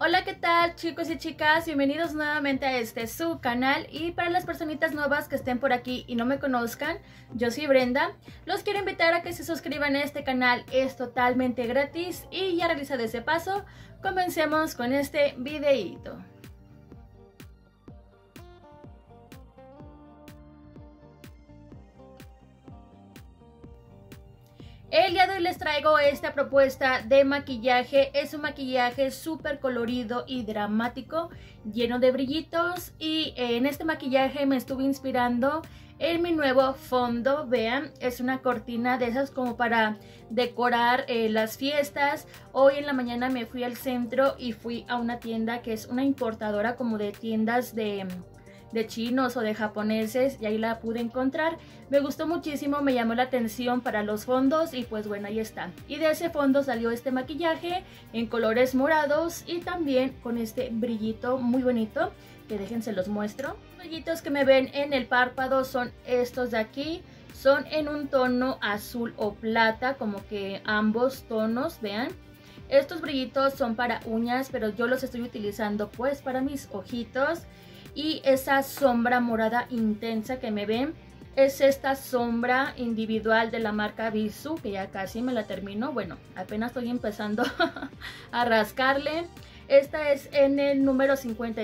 Hola, ¿qué tal chicos y chicas? Bienvenidos nuevamente a su canal, y para las personitas nuevas que estén por aquí y no me conozcan, yo soy Brenda. Los quiero invitar a que se suscriban a este canal, es totalmente gratis y ya realizado ese paso, comencemos con este videíto. El día de hoy les traigo esta propuesta de maquillaje. Es un maquillaje súper colorido y dramático, lleno de brillitos, y en este maquillaje me estuve inspirando en mi nuevo fondo. Vean, es una cortina de esas como para decorar las fiestas. Hoy en la mañana me fui al centro y fui a una tienda que es una importadora como de tiendas de chinos o de japoneses, y ahí la pude encontrar. Me gustó muchísimo, me llamó la atención para los fondos y pues bueno, ahí está. Y de ese fondo salió este maquillaje en colores morados y también con este brillito muy bonito, que déjense los muestro. Los brillitos que me ven en el párpado son estos de aquí, son en un tono azul o plata, como que ambos tonos, vean. Estos brillitos son para uñas, pero yo los estoy utilizando pues para mis ojitos. Y esa sombra morada intensa que me ven es esta sombra individual de la marca Bisú, que ya casi me la termino. Bueno, apenas estoy empezando a rascarle. Esta es en el número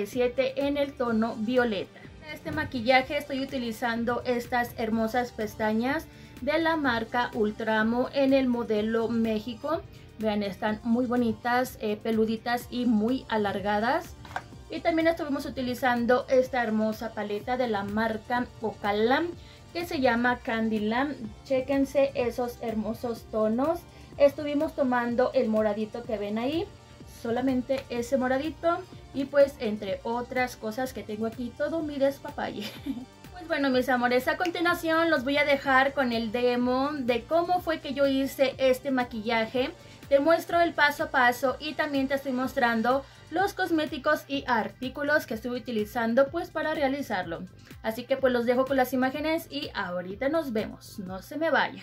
57 en el tono violeta. En este maquillaje estoy utilizando estas hermosas pestañas de la marca Ultramo en el modelo México. Vean, están muy bonitas, peluditas y muy alargadas. Y también estuvimos utilizando esta hermosa paleta de la marca Ocalam, que se llama Candyland. Chéquense esos hermosos tonos. Estuvimos tomando el moradito que ven ahí, solamente ese moradito, y pues entre otras cosas que tengo aquí, todo mi despapalle. Pues bueno, mis amores, a continuación los voy a dejar con el demo de cómo fue que yo hice este maquillaje. Te muestro el paso a paso y también te estoy mostrando los cosméticos y artículos que estuve utilizando pues para realizarlo. Así que pues los dejo con las imágenes y ahorita nos vemos, no se me vayan.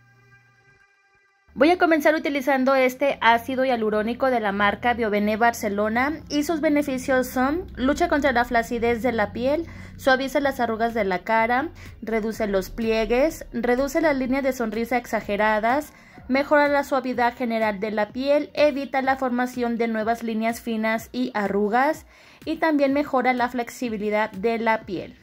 Voy a comenzar utilizando este ácido hialurónico de la marca Biovene Barcelona, y sus beneficios son: lucha contra la flacidez de la piel, suaviza las arrugas de la cara, reduce los pliegues, reduce las líneas de sonrisa exageradas, mejora la suavidad general de la piel, evita la formación de nuevas líneas finas y arrugas, y también mejora la flexibilidad de la piel.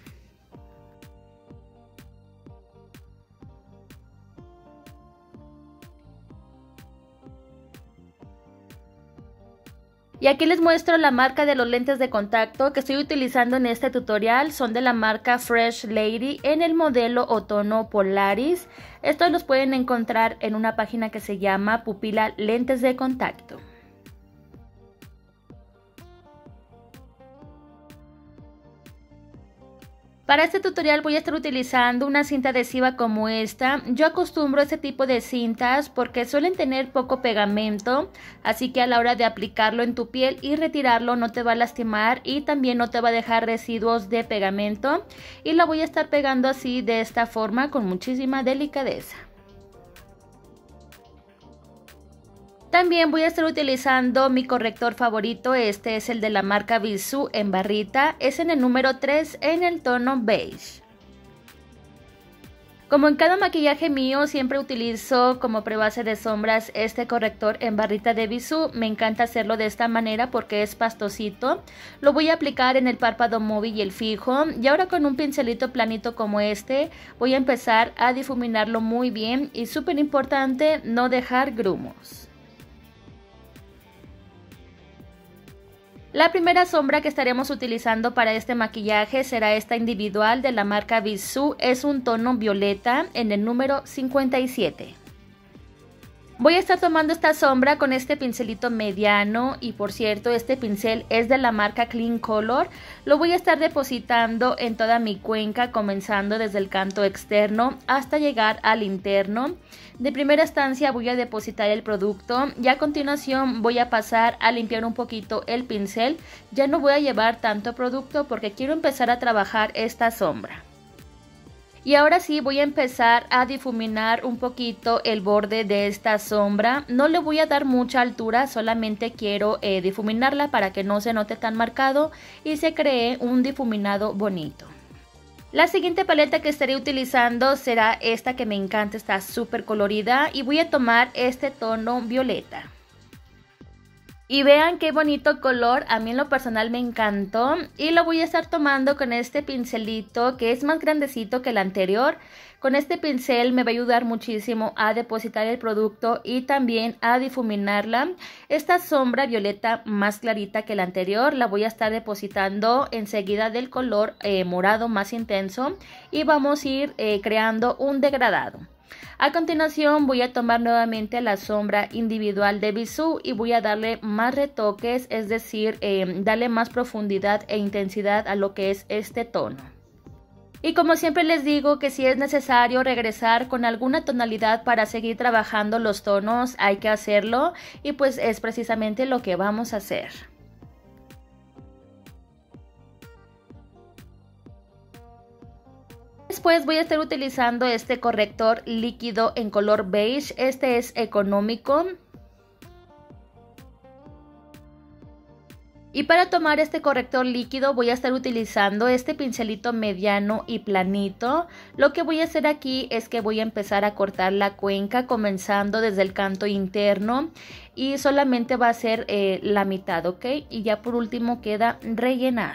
Y aquí les muestro la marca de los lentes de contacto que estoy utilizando en este tutorial. Son de la marca Fresh Lady en el modelo Otono Polaris. Estos los pueden encontrar en una página que se llama Pupila Lentes de Contacto. Para este tutorial voy a estar utilizando una cinta adhesiva como esta. Yo acostumbro este tipo de cintas porque suelen tener poco pegamento, así que a la hora de aplicarlo en tu piel y retirarlo no te va a lastimar y también no te va a dejar residuos de pegamento. Y la voy a estar pegando así, de esta forma, con muchísima delicadeza. También voy a estar utilizando mi corrector favorito. Este es el de la marca Bisú en barrita. Es en el número 3 en el tono beige. Como en cada maquillaje mío, siempre utilizo como prebase de sombras este corrector en barrita de Bisú. Me encanta hacerlo de esta manera porque es pastosito. Lo voy a aplicar en el párpado móvil y el fijo. Y ahora con un pincelito planito como este, voy a empezar a difuminarlo muy bien. Y súper importante, no dejar grumos. La primera sombra que estaremos utilizando para este maquillaje será esta individual de la marca Bisú. Es un tono violeta en el número 57. Voy a estar tomando esta sombra con este pincelito mediano, y por cierto, este pincel es de la marca Clean Color. Lo voy a estar depositando en toda mi cuenca, comenzando desde el canto externo hasta llegar al interno. De primera instancia voy a depositar el producto y a continuación voy a pasar a limpiar un poquito el pincel. Ya no voy a llevar tanto producto porque quiero empezar a trabajar esta sombra. Y ahora sí voy a empezar a difuminar un poquito el borde de esta sombra. No le voy a dar mucha altura, solamente quiero difuminarla para que no se note tan marcado y se cree un difuminado bonito. La siguiente paleta que estaré utilizando será esta que me encanta, está súper colorida y voy a tomar este tono violeta. Y vean qué bonito color, a mí en lo personal me encantó y lo voy a estar tomando con este pincelito que es más grandecito que el anterior. Con este pincel me va a ayudar muchísimo a depositar el producto y también a difuminarla. Esta sombra violeta más clarita que la anterior la voy a estar depositando enseguida del color morado más intenso y vamos a ir creando un degradado. A continuación voy a tomar nuevamente la sombra individual de Bisú y voy a darle más retoques, es decir, darle más profundidad e intensidad a lo que es este tono. Y como siempre les digo que si es necesario regresar con alguna tonalidad para seguir trabajando los tonos, hay que hacerlo y pues es precisamente lo que vamos a hacer. Después voy a estar utilizando este corrector líquido en color beige, este es económico. Y para tomar este corrector líquido voy a estar utilizando este pincelito mediano y planito. Lo que voy a hacer aquí es que voy a empezar a cortar la cuenca comenzando desde el canto interno y solamente va a ser la mitad, ¿ok? Y ya por último queda rellenar.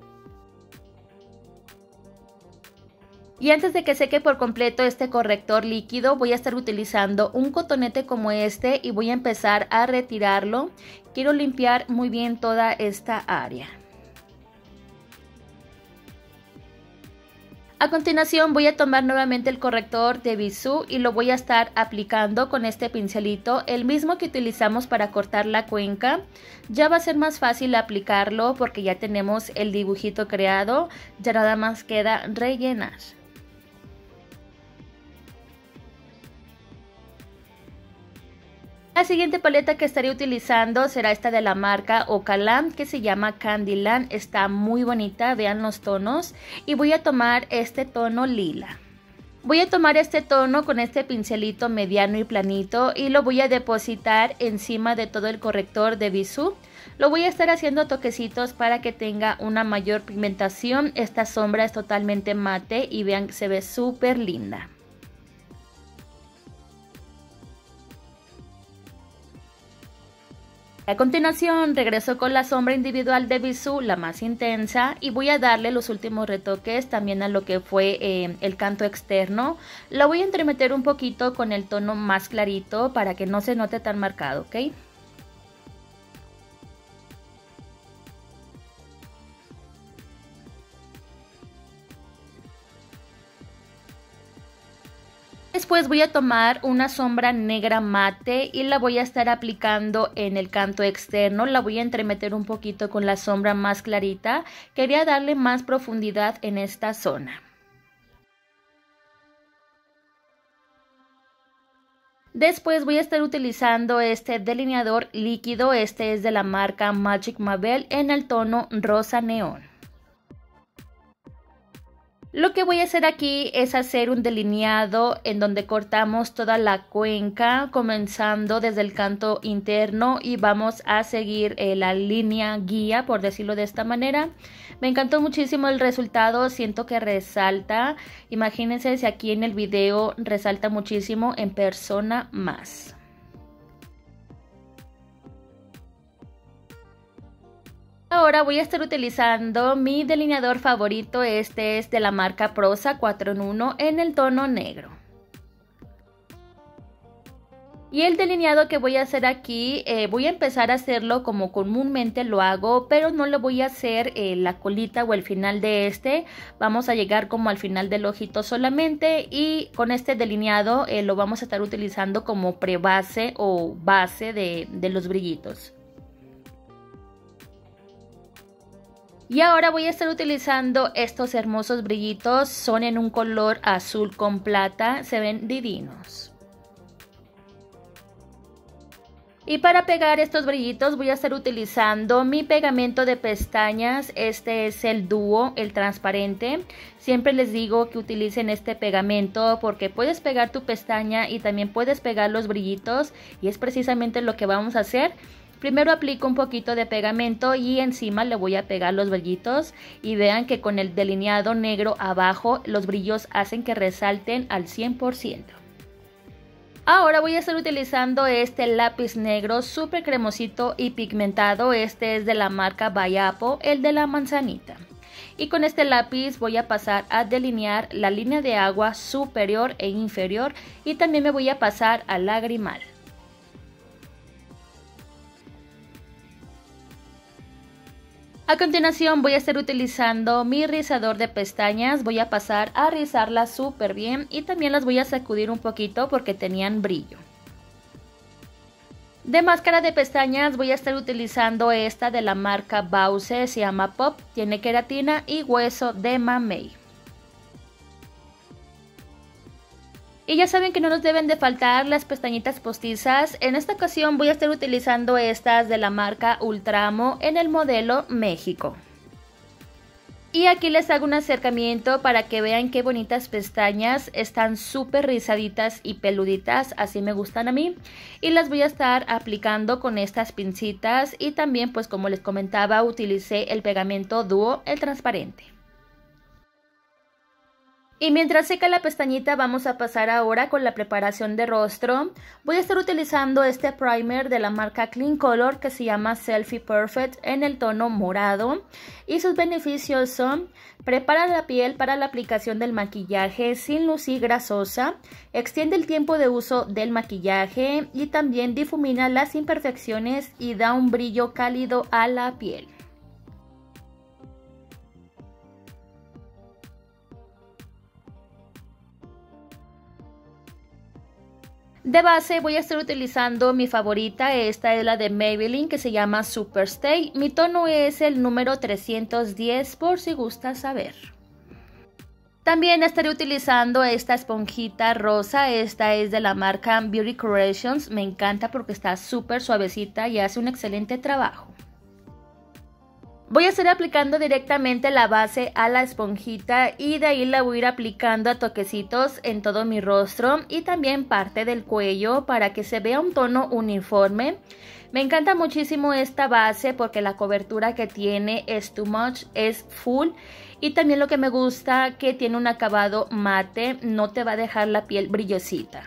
Y antes de que seque por completo este corrector líquido, voy a estar utilizando un cotonete como este y voy a empezar a retirarlo. Quiero limpiar muy bien toda esta área. A continuación voy a tomar nuevamente el corrector de Bisú y lo voy a estar aplicando con este pincelito, el mismo que utilizamos para cortar la cuenca. Ya va a ser más fácil aplicarlo porque ya tenemos el dibujito creado, ya nada más queda rellenar. La siguiente paleta que estaré utilizando será esta de la marca Ocalam que se llama Candyland, está muy bonita, vean los tonos y voy a tomar este tono lila. Voy a tomar este tono con este pincelito mediano y planito y lo voy a depositar encima de todo el corrector de Bisú. Lo voy a estar haciendo toquecitos para que tenga una mayor pigmentación. Esta sombra es totalmente mate y vean que se ve súper linda. A continuación regreso con la sombra individual de Bisú, la más intensa, y voy a darle los últimos retoques también a lo que fue el canto externo. Lo voy a entremeter un poquito con el tono más clarito para que no se note tan marcado, ¿ok? Después voy a tomar una sombra negra mate y la voy a estar aplicando en el canto externo. La voy a entremeter un poquito con la sombra más clarita. Quería darle más profundidad en esta zona. Después voy a estar utilizando este delineador líquido. Este es de la marca Magic Mabel en el tono rosa neón. Lo que voy a hacer aquí es hacer un delineado en donde cortamos toda la cuenca comenzando desde el canto interno y vamos a seguir la línea guía, por decirlo de esta manera. Me encantó muchísimo el resultado, siento que resalta. Imagínense si aquí en el video resalta muchísimo, en persona más. Ahora voy a estar utilizando mi delineador favorito, este es de la marca Prosa 4 en 1 en el tono negro. Y el delineado que voy a hacer aquí, voy a empezar a hacerlo como comúnmente lo hago, pero no lo voy a hacer la colita o el final de este. Vamos a llegar como al final del ojito solamente y con este delineado lo vamos a estar utilizando como prebase o base de los brillitos. Y ahora voy a estar utilizando estos hermosos brillitos, son en un color azul con plata, se ven divinos. Y para pegar estos brillitos voy a estar utilizando mi pegamento de pestañas. Este es el Duo, el transparente. Siempre les digo que utilicen este pegamento porque puedes pegar tu pestaña y también puedes pegar los brillitos, y es precisamente lo que vamos a hacer. Primero aplico un poquito de pegamento y encima le voy a pegar los brillitos, y vean que con el delineado negro abajo los brillos hacen que resalten al 100%. Ahora voy a estar utilizando este lápiz negro súper cremosito y pigmentado. Este es de la marca By Apple, el de la manzanita. Y con este lápiz voy a pasar a delinear la línea de agua superior e inferior, y también me voy a pasar al lagrimal. A continuación voy a estar utilizando mi rizador de pestañas. Voy a pasar a rizarlas súper bien y también las voy a sacudir un poquito porque tenían brillo. De máscara de pestañas voy a estar utilizando esta de la marca Bause, se llama Pop, tiene queratina y hueso de mamey. Y ya saben que no nos deben de faltar las pestañitas postizas. En esta ocasión voy a estar utilizando estas de la marca Ultramo en el modelo México. Y aquí les hago un acercamiento para que vean qué bonitas pestañas. Están súper rizaditas y peluditas, así me gustan a mí. Y las voy a estar aplicando con estas pincitas, y también, pues como les comentaba, utilicé el pegamento Duo, el transparente. Y mientras seca la pestañita vamos a pasar ahora con la preparación de rostro. Voy a estar utilizando este primer de la marca Clean Color que se llama Selfie Perfect en el tono morado. Y sus beneficios son: prepara la piel para la aplicación del maquillaje sin lucir grasosa, extiende el tiempo de uso del maquillaje y también difumina las imperfecciones y da un brillo cálido a la piel. De base voy a estar utilizando mi favorita, esta es la de Maybelline que se llama Super Stay. Mi tono es el número 310 por si gustas saber. También estaré utilizando esta esponjita rosa, esta es de la marca Beauty Creations. Me encanta porque está súper suavecita y hace un excelente trabajo. Voy a estar aplicando directamente la base a la esponjita y de ahí la voy a ir aplicando a toquecitos en todo mi rostro y también parte del cuello para que se vea un tono uniforme. Me encanta muchísimo esta base porque la cobertura que tiene es too much, es full, y también lo que me gusta que tiene un acabado mate, no te va a dejar la piel brillosita.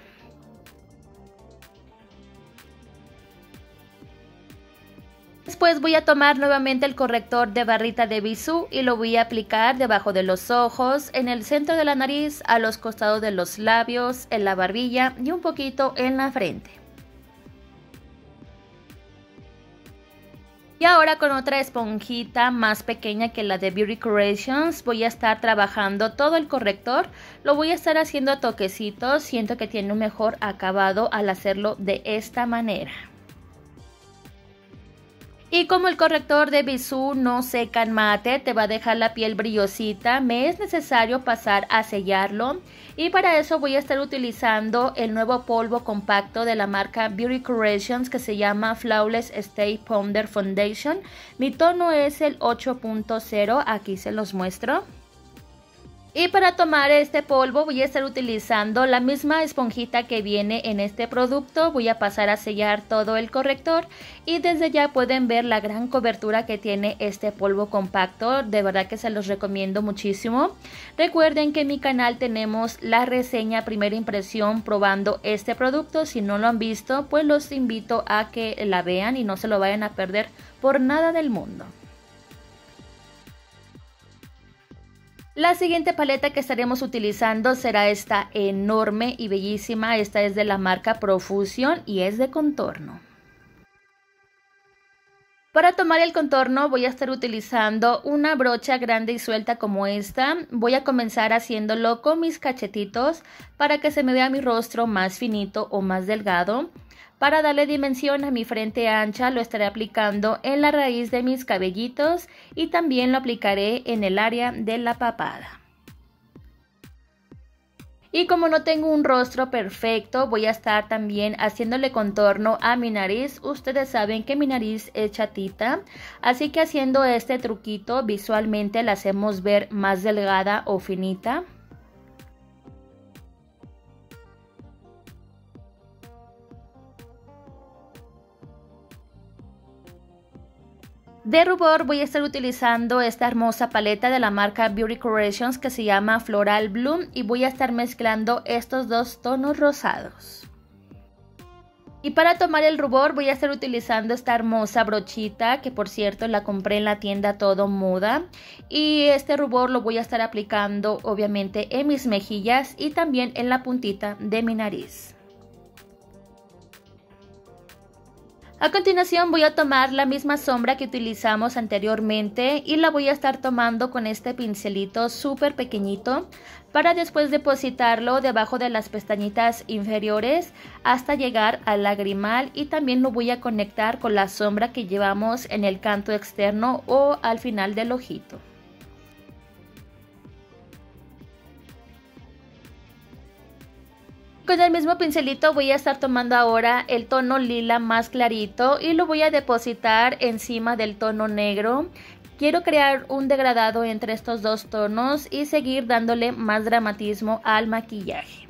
Después voy a tomar nuevamente el corrector de barrita de Bisú y lo voy a aplicar debajo de los ojos, en el centro de la nariz, a los costados de los labios, en la barbilla y un poquito en la frente. Y ahora con otra esponjita más pequeña que la de Beauty Creations voy a estar trabajando todo el corrector. Lo voy a estar haciendo a toquecitos, siento que tiene un mejor acabado al hacerlo de esta manera. Y como el corrector de Bisú no seca en mate, te va a dejar la piel brillosita, me es necesario pasar a sellarlo. Y para eso voy a estar utilizando el nuevo polvo compacto de la marca Beauty Creations que se llama Flawless Stay Powder Foundation. Mi tono es el 8.0, aquí se los muestro. Y para tomar este polvo voy a estar utilizando la misma esponjita que viene en este producto. Voy a pasar a sellar todo el corrector y desde ya pueden ver la gran cobertura que tiene este polvo compacto. De verdad que se los recomiendo muchísimo. Recuerden que en mi canal tenemos la reseña primera impresión probando este producto. Si no lo han visto, pues los invito a que la vean y no se lo vayan a perder por nada del mundo. La siguiente paleta que estaremos utilizando será esta enorme y bellísima. Esta es de la marca Profusion y es de contorno. Para tomar el contorno voy a estar utilizando una brocha grande y suelta como esta. Voy a comenzar haciéndolo con mis cachetitos para que se me vea mi rostro más finito o más delgado. Para darle dimensión a mi frente ancha lo estaré aplicando en la raíz de mis cabellitos y también lo aplicaré en el área de la papada. Y como no tengo un rostro perfecto, voy a estar también haciéndole contorno a mi nariz. Ustedes saben que mi nariz es chatita, así que haciendo este truquito visualmente la hacemos ver más delgada o finita. De rubor voy a estar utilizando esta hermosa paleta de la marca Beauty Creations que se llama Floral Bloom y voy a estar mezclando estos dos tonos rosados. Y para tomar el rubor voy a estar utilizando esta hermosa brochita que por cierto la compré en la tienda Todo Moda. Y este rubor lo voy a estar aplicando obviamente en mis mejillas y también en la puntita de mi nariz. A continuación voy a tomar la misma sombra que utilizamos anteriormente y la voy a estar tomando con este pincelito súper pequeñito para después depositarlo debajo de las pestañitas inferiores hasta llegar al lagrimal, y también lo voy a conectar con la sombra que llevamos en el canto externo o al final del ojito. Con el mismo pincelito voy a estar tomando ahora el tono lila más clarito y lo voy a depositar encima del tono negro. Quiero crear un degradado entre estos dos tonos y seguir dándole más dramatismo al maquillaje.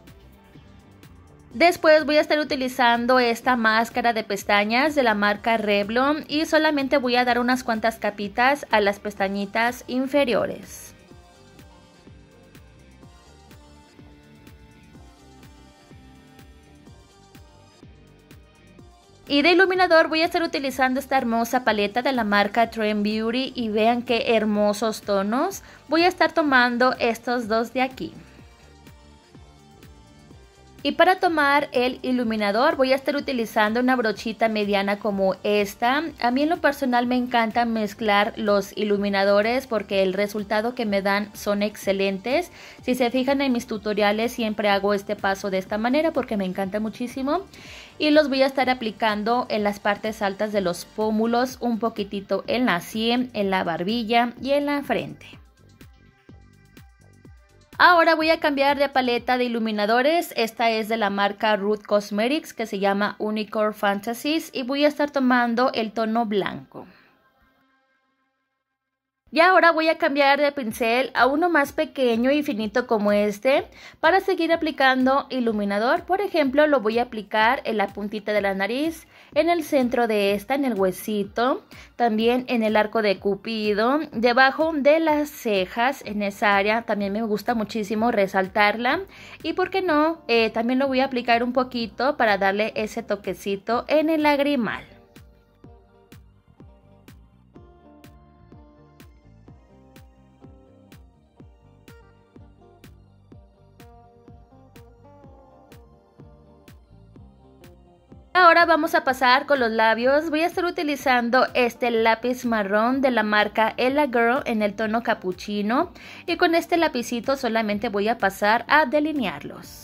Después voy a estar utilizando esta máscara de pestañas de la marca Revlon y solamente voy a dar unas cuantas capitas a las pestañitas inferiores. Y de iluminador voy a estar utilizando esta hermosa paleta de la marca Trend Beauty y vean qué hermosos tonos. Voy a estar tomando estos dos de aquí. Y para tomar el iluminador voy a estar utilizando una brochita mediana como esta. A mí en lo personal me encanta mezclar los iluminadores porque el resultado que me dan son excelentes. Si se fijan en mis tutoriales siempre hago este paso de esta manera porque me encanta muchísimo. Y los voy a estar aplicando en las partes altas de los pómulos, un poquitito en la sien, en la barbilla y en la frente. Ahora voy a cambiar de paleta de iluminadores. Esta es de la marca Ruth Cosmetics que se llama Unicorn Fantasies y voy a estar tomando el tono blanco. Y ahora voy a cambiar de pincel a uno más pequeño y finito como este para seguir aplicando iluminador. Por ejemplo, lo voy a aplicar en la puntita de la nariz, en el centro de esta, en el huesito, también en el arco de Cupido, debajo de las cejas, en esa área también me gusta muchísimo resaltarla. Y por qué no, también lo voy a aplicar un poquito para darle ese toquecito en el lagrimal. Ahora vamos a pasar con los labios. Voy a estar utilizando este lápiz marrón de la marca Ella Girl en el tono capuchino y con este lapicito solamente voy a pasar a delinearlos.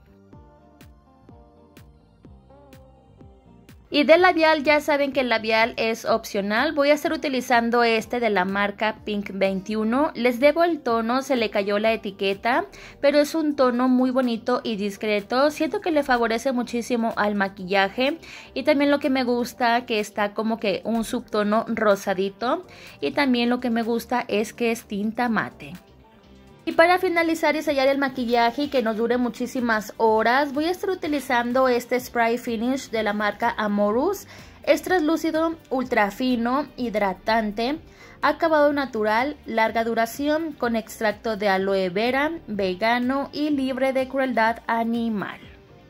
Y del labial, ya saben que el labial es opcional. Voy a estar utilizando este de la marca Pink 21. Les debo el tono, se le cayó la etiqueta, pero es un tono muy bonito y discreto. Siento que le favorece muchísimo al maquillaje. Y también lo que me gusta que está como que un subtono rosadito. Y también lo que me gusta es que es tinta mate. Y para finalizar y sellar el maquillaje y que nos dure muchísimas horas, voy a estar utilizando este spray finish de la marca Amorous. Es translúcido, ultra fino, hidratante, acabado natural, larga duración, con extracto de aloe vera, vegano y libre de crueldad animal.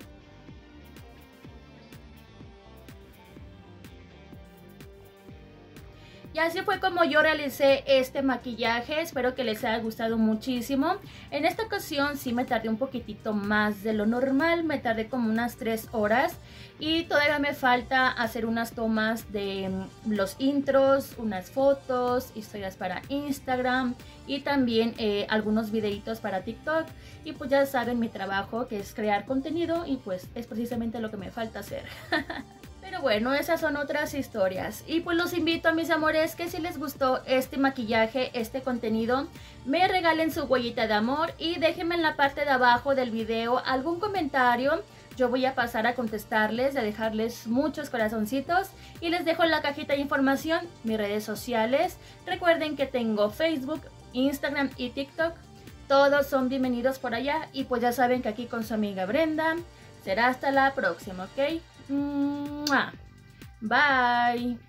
Y así fue como yo realicé este maquillaje. Espero que les haya gustado muchísimo. En esta ocasión sí me tardé un poquitito más de lo normal. Me tardé como unas 3 horas. Y todavía me falta hacer unas tomas de los intros, unas fotos, historias para Instagram y también algunos videitos para TikTok. Y pues ya saben mi trabajo, que es crear contenido, y pues es precisamente lo que me falta hacer. Pero bueno, esas son otras historias. Y pues los invito a mis amores que si les gustó este maquillaje, este contenido, me regalen su huellita de amor y déjenme en la parte de abajo del video algún comentario. Yo voy a pasar a contestarles, a dejarles muchos corazoncitos y les dejo en la cajita de información mis redes sociales. Recuerden que tengo Facebook, Instagram y TikTok. Todos son bienvenidos por allá y pues ya saben que aquí con su amiga Brenda. Será hasta la próxima, ¿ok? ¡Mua! Bye.